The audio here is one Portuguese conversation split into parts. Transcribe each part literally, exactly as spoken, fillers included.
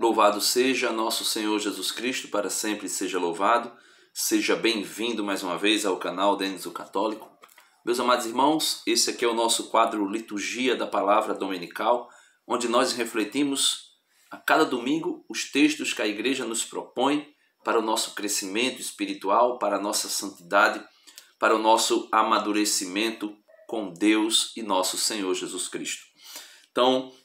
Louvado seja nosso Senhor Jesus Cristo, para sempre seja louvado. Seja bem-vindo mais uma vez ao canal Denis o Católico. Meus amados irmãos, esse aqui é o nosso quadro Liturgia da Palavra Dominical, onde nós refletimos a cada domingo os textos que a Igreja nos propõe para o nosso crescimento espiritual, para a nossa santidade, para o nosso amadurecimento com Deus e nosso Senhor Jesus Cristo. Então,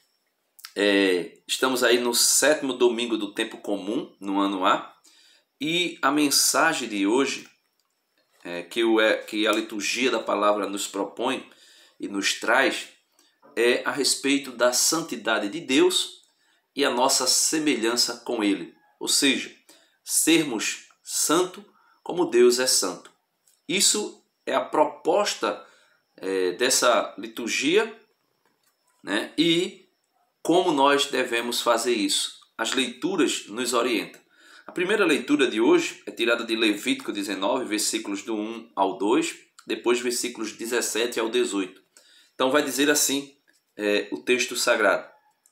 é, estamos aí no sétimo domingo do tempo comum, no ano A, e a mensagem de hoje, é, que, o, é, que a liturgia da palavra nos propõe e nos traz, é a respeito da santidade de Deus e a nossa semelhança com Ele, ou seja, sermos santo como Deus é santo. Isso é a proposta é, dessa liturgia, né? E como nós devemos fazer isso. As leituras nos orientam. A primeira leitura de hoje é tirada de Levítico dezenove, versículos do um ao dois, depois versículos dezessete ao dezoito. Então vai dizer assim é, o texto sagrado.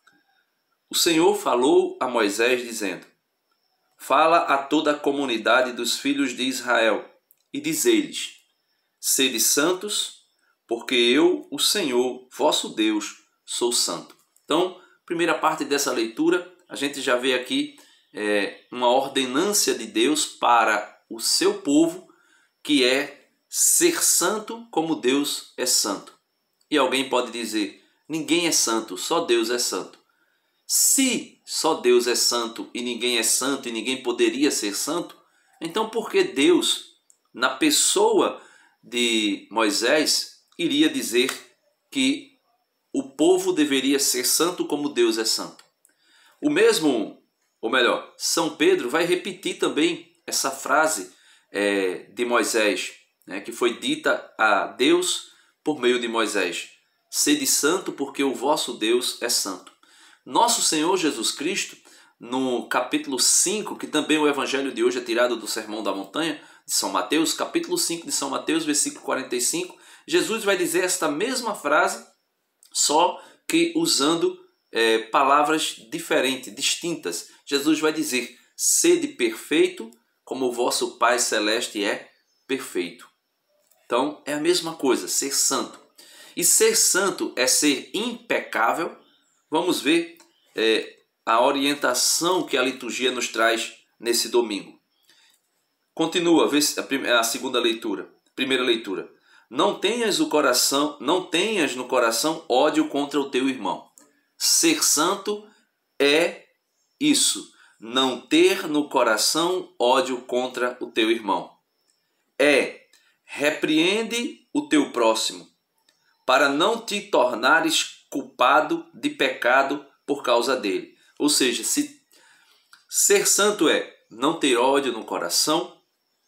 O Senhor falou a Moisés dizendo: Fala a toda a comunidade dos filhos de Israel e diz-lhes: Sede santos, porque eu, o Senhor, vosso Deus, sou santo. Então, primeira parte dessa leitura, a gente já vê aqui é, uma ordenância de Deus para o seu povo, que é ser santo como Deus é santo. E alguém pode dizer: ninguém é santo, só Deus é santo. Se só Deus é santo e ninguém é santo e ninguém poderia ser santo, então por que Deus, na pessoa de Moisés, iria dizer que o povo deveria ser santo como Deus é santo? O mesmo, ou melhor, São Pedro vai repetir também essa frase é, de Moisés, né, que foi dita a Deus por meio de Moisés: Sede santo, porque o vosso Deus é santo. Nosso Senhor Jesus Cristo, no capítulo cinco, que também o evangelho de hoje é tirado do Sermão da Montanha, de São Mateus, capítulo cinco de São Mateus, versículo quarenta e cinco, Jesus vai dizer esta mesma frase, só que usando é, palavras diferentes, distintas. Jesus vai dizer: sede perfeito, como o vosso Pai Celeste é perfeito. Então, é a mesma coisa, ser santo. E ser santo é ser impecável. Vamos ver é, a orientação que a liturgia nos traz nesse domingo. Continua a segunda leitura, primeira leitura. Não tenhas o coração, não tenhas no coração ódio contra o teu irmão. Ser santo é isso, não ter no coração ódio contra o teu irmão. É repreende o teu próximo, para não te tornares culpado de pecado por causa dele. Ou seja, se ser santo é não ter ódio no coração,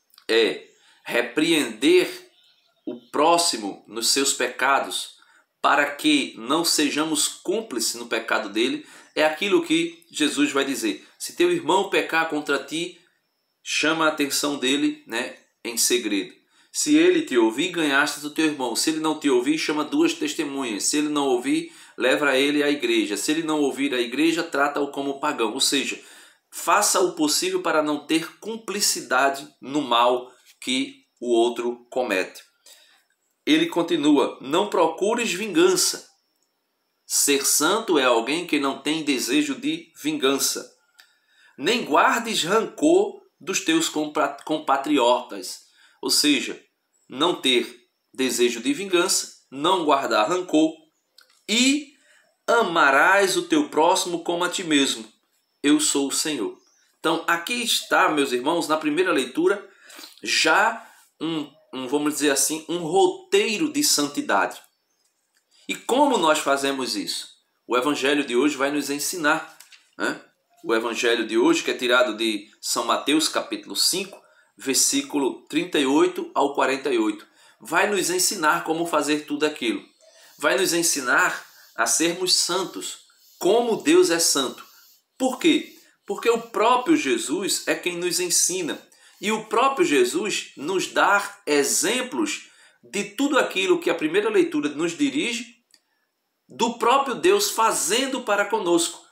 é repreender o próximo nos seus pecados, para que não sejamos cúmplices no pecado dele, é aquilo que Jesus vai dizer: se teu irmão pecar contra ti, chama a atenção dele, né, em segredo. Se ele te ouvir, ganhaste o teu irmão. Se ele não te ouvir, chama duas testemunhas. Se ele não ouvir, leva ele à igreja. Se ele não ouvir a igreja, trata-o como pagão. Ou seja, faça o possível para não ter cumplicidade no mal que o outro comete. Ele continua: não procures vingança. Ser santo é alguém que não tem desejo de vingança. Nem guardes rancor dos teus compatriotas. Ou seja, não ter desejo de vingança, não guardar rancor, e amarás o teu próximo como a ti mesmo. Eu sou o Senhor. Então aqui está, meus irmãos, na primeira leitura, já um, um, vamos dizer assim, um roteiro de santidade. E como nós fazemos isso? O evangelho de hoje vai nos ensinar, né? O evangelho de hoje, que é tirado de São Mateus, capítulo cinco, versículo trinta e oito ao quarenta e oito, vai nos ensinar como fazer tudo aquilo. Vai nos ensinar a sermos santos, como Deus é santo. Por quê? Porque o próprio Jesus é quem nos ensina. E o próprio Jesus nos dá exemplos de tudo aquilo que a primeira leitura nos dirige, do próprio Deus fazendo para conosco.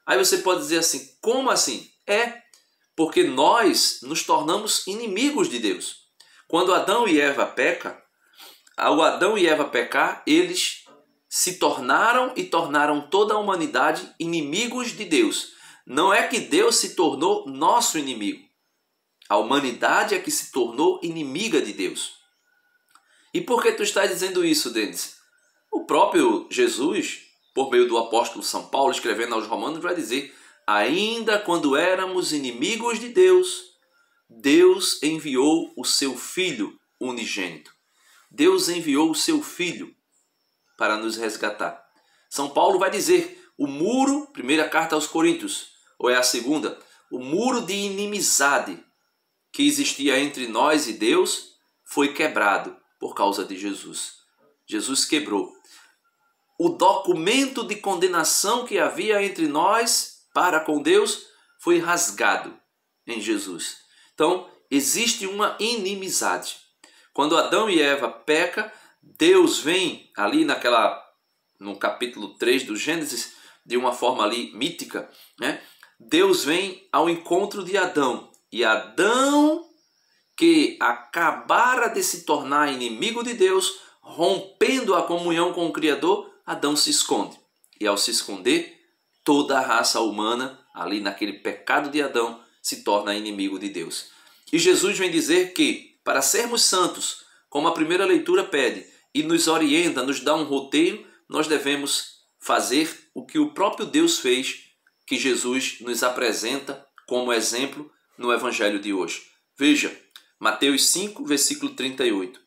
Aí você pode dizer assim, como assim? É, porque nós nos tornamos inimigos de Deus. Quando Adão e Eva pecam, ao Adão e Eva pecar, eles se tornaram e tornaram toda a humanidade inimigos de Deus. Não é que Deus se tornou nosso inimigo. A humanidade é que se tornou inimiga de Deus. E por que tu estás dizendo isso, Denis? O próprio Jesus, por meio do apóstolo São Paulo, escrevendo aos Romanos, vai dizer: ainda quando éramos inimigos de Deus, Deus enviou o seu Filho unigênito. Deus enviou o seu Filho para nos resgatar. São Paulo vai dizer, o muro, primeira carta aos Coríntios, ou é a segunda, o muro de inimizade que existia entre nós e Deus foi quebrado por causa de Jesus. Jesus quebrou. O documento de condenação que havia entre nós para com Deus foi rasgado em Jesus. Então, existe uma inimizade. Quando Adão e Eva pecam, Deus vem ali naquela, no capítulo três do Gênesis, de uma forma ali mítica, né? Deus vem ao encontro de Adão. E Adão, que acabara de se tornar inimigo de Deus, rompendo a comunhão com o Criador, Adão se esconde. E ao se esconder, toda a raça humana, ali naquele pecado de Adão, se torna inimigo de Deus. E Jesus vem dizer que, para sermos santos, como a primeira leitura pede, e nos orienta, nos dá um roteiro, nós devemos fazer o que o próprio Deus fez, que Jesus nos apresenta como exemplo no Evangelho de hoje. Veja, Mateus cinco, versículo trinta e oito.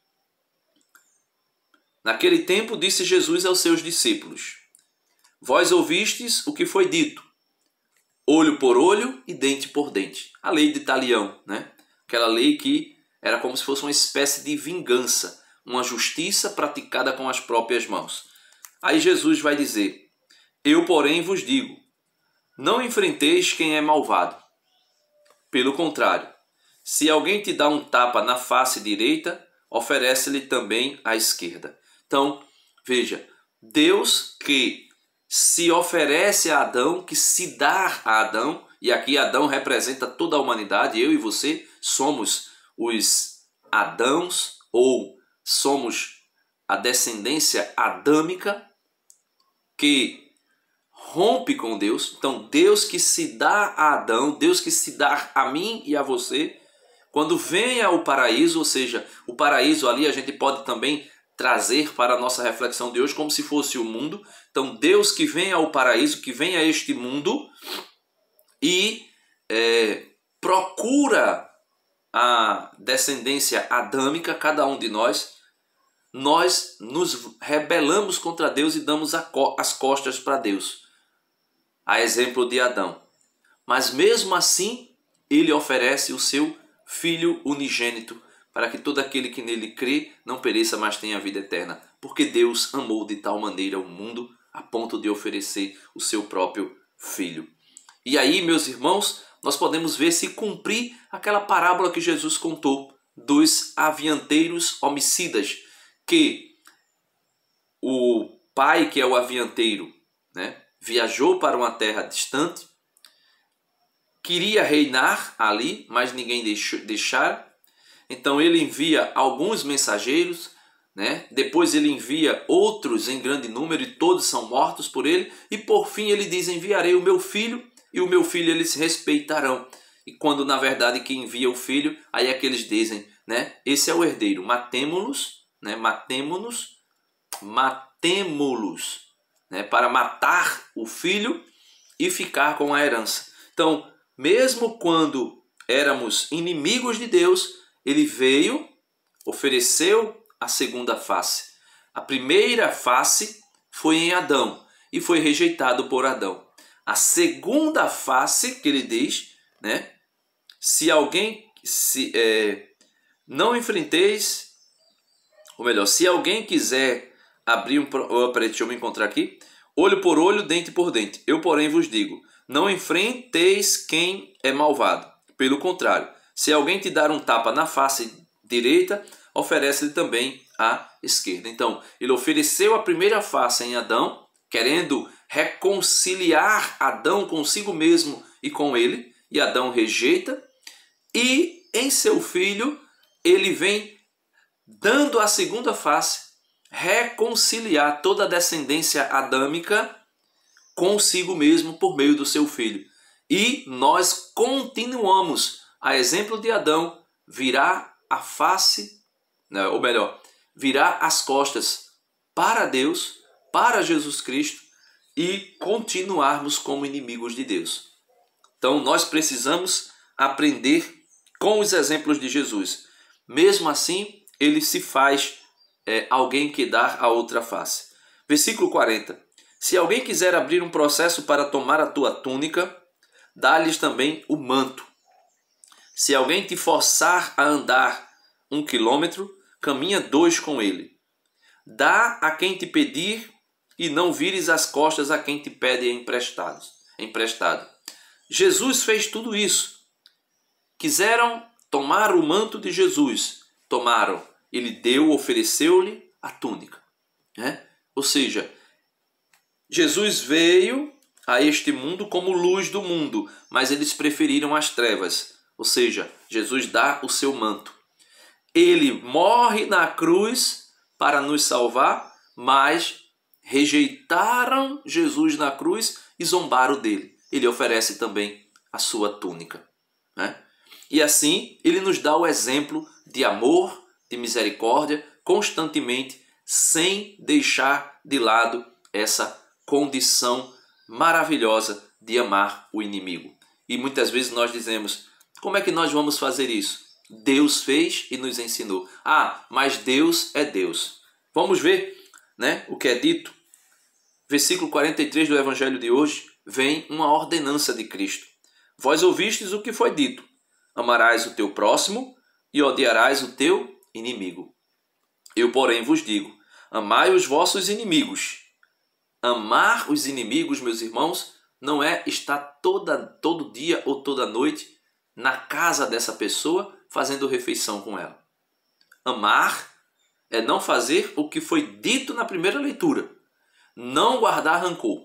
Naquele tempo disse Jesus aos seus discípulos: vós ouvistes o que foi dito, olho por olho e dente por dente. A lei de Talião, né? Aquela lei que era como se fosse uma espécie de vingança, uma justiça praticada com as próprias mãos. Aí Jesus vai dizer: eu, porém, vos digo, não enfrenteis quem é malvado. Pelo contrário, se alguém te dá um tapa na face direita, oferece-lhe também a esquerda. Então, veja, Deus que se oferece a Adão, que se dá a Adão, e aqui Adão representa toda a humanidade, eu e você somos os Adãos, ou somos a descendência adâmica que rompe com Deus. Então, Deus que se dá a Adão, Deus que se dá a mim e a você, quando vem ao paraíso, ou seja, o paraíso ali a gente pode também trazer para a nossa reflexão de hoje como se fosse o mundo. Então, Deus que vem ao paraíso, que vem a este mundo e é, procura a descendência adâmica, cada um de nós, nós nos rebelamos contra Deus e damos as costas para Deus, a exemplo de Adão. Mas mesmo assim, ele oferece o seu Filho unigênito, para que todo aquele que nele crê não pereça, mas tenha vida eterna. Porque Deus amou de tal maneira o mundo, a ponto de oferecer o seu próprio Filho. E aí, meus irmãos, nós podemos ver se cumprir aquela parábola que Jesus contou dos avianteiros homicidas, que o pai, que é o avianteiro, né, viajou para uma terra distante, queria reinar ali, mas ninguém deixou, deixar. Então ele envia alguns mensageiros, né? Depois ele envia outros em grande número e todos são mortos por ele. E por fim ele diz: enviarei o meu filho e o meu filho eles respeitarão. E quando na verdade quem envia o filho, aí é que eles dizem, né? Esse é o herdeiro, matemo-los, né? Matemo-nos, matemo-los, né? Para matar o filho e ficar com a herança. Então, mesmo quando éramos inimigos de Deus, ele veio, ofereceu a segunda face. A primeira face foi em Adão e foi rejeitado por Adão. A segunda face que ele diz, né? Se alguém se, é, não enfrenteis, ou melhor, se alguém quiser abrir um... Oh, peraí, deixa eu me encontrar aqui. Olho por olho, dente por dente. Eu, porém, vos digo, não enfrenteis quem é malvado. Pelo contrário, se alguém te dar um tapa na face direita, oferece-lhe também a esquerda. Então, ele ofereceu a primeira face em Adão, querendo reconciliar Adão consigo mesmo e com ele, e Adão rejeita, e em seu filho ele vem dando a segunda face, reconciliar toda a descendência adâmica consigo mesmo por meio do seu filho. E nós continuamos, a exemplo de Adão, virar a face, né, ou melhor, virar as costas para Deus, para Jesus Cristo, e continuarmos como inimigos de Deus. Então nós precisamos aprender com os exemplos de Jesus. Mesmo assim, ele se faz é, alguém que dá a outra face. Versículo quarenta. Se alguém quiser abrir um processo para tomar a tua túnica, dá-lhes também o manto. Se alguém te forçar a andar um quilômetro, caminha dois com ele. Dá a quem te pedir e não vires as costas a quem te pede emprestado. emprestado. Jesus fez tudo isso. Quiseram tomar o manto de Jesus. Tomaram. Ele deu, ofereceu-lhe a túnica. Né? Ou seja, Jesus veio a este mundo como luz do mundo, mas eles preferiram as trevas. Ou seja, Jesus dá o seu manto. Ele morre na cruz para nos salvar, mas rejeitaram Jesus na cruz e zombaram dele. Ele oferece também a sua túnica. Né? E assim, ele nos dá o exemplo de amor, de misericórdia, constantemente, sem deixar de lado essa condição maravilhosa de amar o inimigo. E muitas vezes nós dizemos, como é que nós vamos fazer isso? Deus fez e nos ensinou. Ah, mas Deus é Deus. Vamos ver, né, o que é dito. Versículo quarenta e três do Evangelho de hoje, vem uma ordenança de Cristo. Vós ouvistes o que foi dito. Amarás o teu próximo e odiarás o teu inimigo. Eu, porém, vos digo, amai os vossos inimigos. Amar os inimigos, meus irmãos, não é estar toda, todo dia ou toda noite na casa dessa pessoa fazendo refeição com ela. Amar é não fazer o que foi dito na primeira leitura. Não guardar rancor.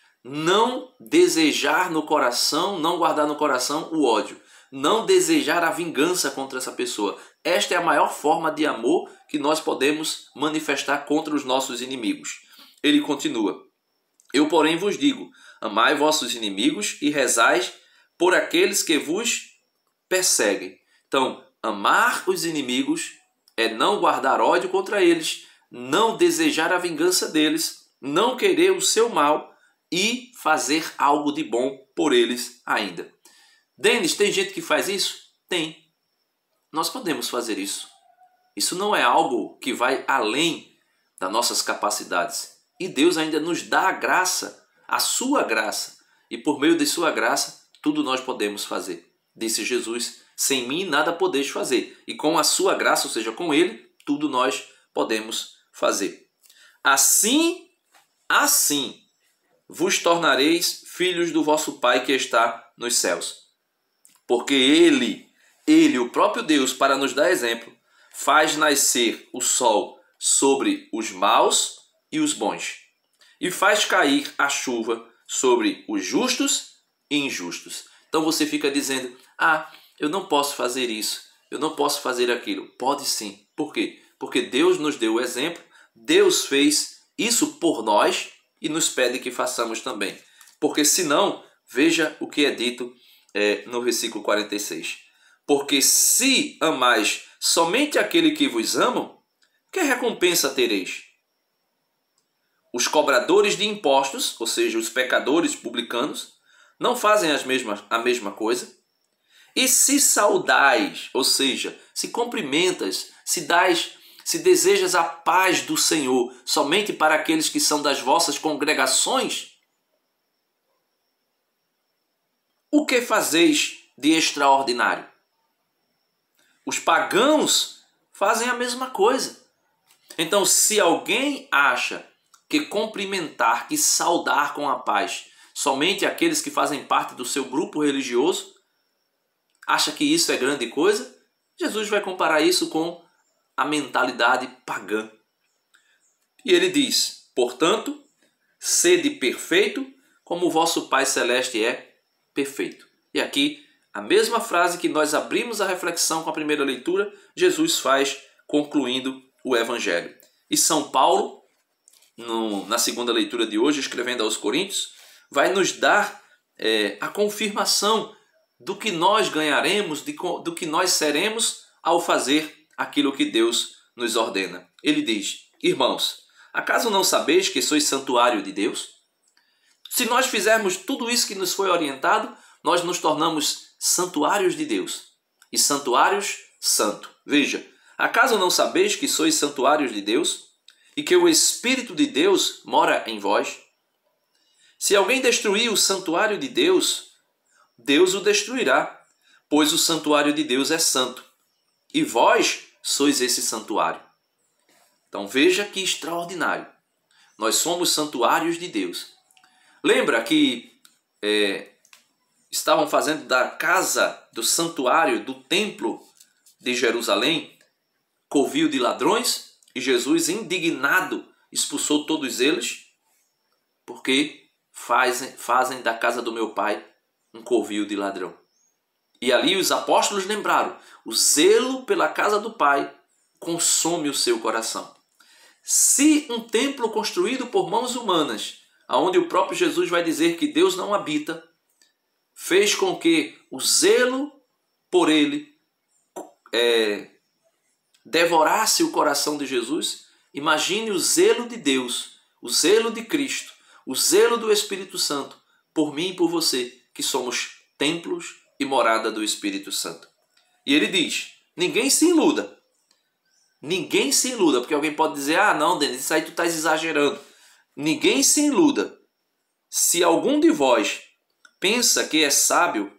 Não desejar no coração, não guardar no coração o ódio. Não desejar a vingança contra essa pessoa. Esta é a maior forma de amor que nós podemos manifestar contra os nossos inimigos. Ele continua. Eu, porém, vos digo, amai vossos inimigos e rezai por aqueles que vos perseguem. Então, amar os inimigos é não guardar ódio contra eles, não desejar a vingança deles, não querer o seu mal e fazer algo de bom por eles ainda. Denis, tem gente que faz isso? Tem. Nós podemos fazer isso. Isso não é algo que vai além das nossas capacidades. E Deus ainda nos dá a graça, a sua graça. E por meio de sua graça, tudo nós podemos fazer. Disse Jesus, sem mim nada podeis fazer. E com a sua graça, ou seja, com ele, tudo nós podemos fazer. Assim, assim, vos tornareis filhos do vosso Pai que está nos céus. Porque ele, ele, o próprio Deus, para nos dar exemplo, faz nascer o sol sobre os maus e os bons, e faz cair a chuva sobre os justos e injustos. Então você fica dizendo, ah, eu não posso fazer isso, eu não posso fazer aquilo. Pode sim. Por quê? Porque Deus nos deu o exemplo, Deus fez isso por nós e nos pede que façamos também. Porque senão, veja o que é dito é, no versículo quarenta e seis. Porque se amais somente aquele que vos amam, que recompensa tereis? Os cobradores de impostos, ou seja, os pecadores publicanos, não fazem as mesmas, a mesma coisa? E se saudais, ou seja, se cumprimentas, se dás, se desejas a paz do Senhor somente para aqueles que são das vossas congregações, o que fazeis de extraordinário? Os pagãos fazem a mesma coisa. Então, se alguém acha que cumprimentar, que saudar com a paz somente aqueles que fazem parte do seu grupo religioso, acha que isso é grande coisa? Jesus vai comparar isso com a mentalidade pagã. E ele diz, portanto, Sede perfeito, como o vosso Pai Celeste é perfeito. E aqui, a mesma frase que nós abrimos a reflexão com a primeira leitura, Jesus faz concluindo o Evangelho. E São Paulo, no, na segunda leitura de hoje, escrevendo aos Coríntios, vai nos dar é, a confirmação do que nós ganharemos, de, do que nós seremos ao fazer aquilo que Deus nos ordena. Ele diz: irmãos, acaso não sabeis que sois santuário de Deus? Se nós fizermos tudo isso que nos foi orientado, nós nos tornamos santuários de Deus. E santuários santo. Veja, acaso não sabeis que sois santuários de Deus e que o Espírito de Deus mora em vós? Se alguém destruir o santuário de Deus, Deus o destruirá, pois o santuário de Deus é santo, e vós sois esse santuário. Então veja que extraordinário. Nós somos santuários de Deus. Lembra que é, estavam fazendo da casa, do santuário, do templo de Jerusalém, covil de ladrões? E Jesus, indignado, expulsou todos eles, porque fazem, fazem da casa do meu Pai um covil de ladrão. E ali os apóstolos lembraram: o zelo pela casa do Pai consome o seu coração. Se um templo construído por mãos humanas, aonde o próprio Jesus vai dizer que Deus não habita, fez com que o zelo por ele é, devorasse o coração de Jesus, imagine o zelo de Deus, o zelo de Cristo, o zelo do Espírito Santo por mim e por você, que somos templos e morada do Espírito Santo. E ele diz: ninguém se iluda. Ninguém se iluda, porque alguém pode dizer: ah, não, Denis, isso aí tu estás exagerando. Ninguém se iluda. Se algum de vós pensa que é sábio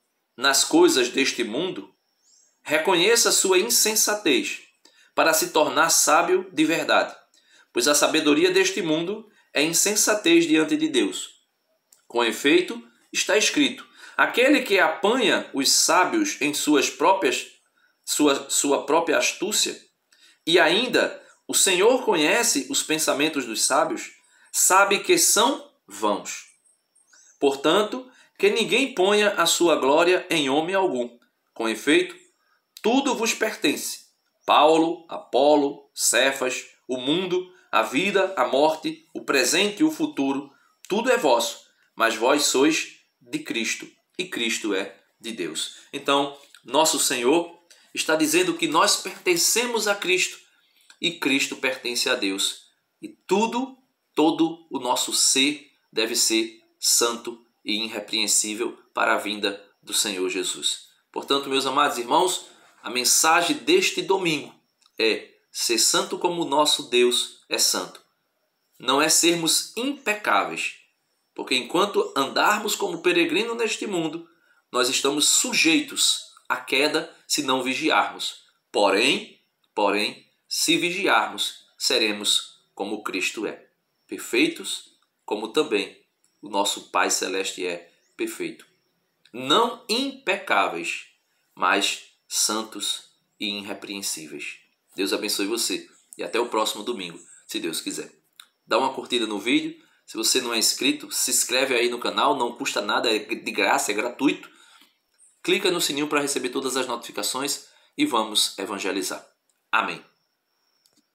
nas coisas deste mundo, reconheça sua insensatez para se tornar sábio de verdade. Pois a sabedoria deste mundo é insensatez diante de Deus. Com efeito, está escrito: aquele que apanha os sábios em suas próprias, sua, sua própria astúcia, e ainda o Senhor conhece os pensamentos dos sábios, sabe que são vãos. Portanto, que ninguém ponha a sua glória em homem algum. Com efeito, tudo vos pertence: Paulo, Apolo, Cefas, o mundo, a vida, a morte, o presente e o futuro, tudo é vosso, mas vós sois de Cristo, e Cristo é de Deus. Então, nosso Senhor está dizendo que nós pertencemos a Cristo e Cristo pertence a Deus. E tudo, todo o nosso ser deve ser santo e irrepreensível para a vinda do Senhor Jesus. Portanto, meus amados irmãos, a mensagem deste domingo é ser santo como o nosso Deus é santo. Não é sermos impecáveis, porque enquanto andarmos como peregrino neste mundo, nós estamos sujeitos à queda se não vigiarmos. Porém, porém, se vigiarmos, seremos como Cristo é, perfeitos, como também o nosso Pai Celeste é perfeito. Não impecáveis, mas santos e irrepreensíveis. Deus abençoe você e até o próximo domingo, se Deus quiser. Dá uma curtida no vídeo. Se você não é inscrito, se inscreve aí no canal, não custa nada, é de graça, é gratuito. Clica no sininho para receber todas as notificações e vamos evangelizar. Amém.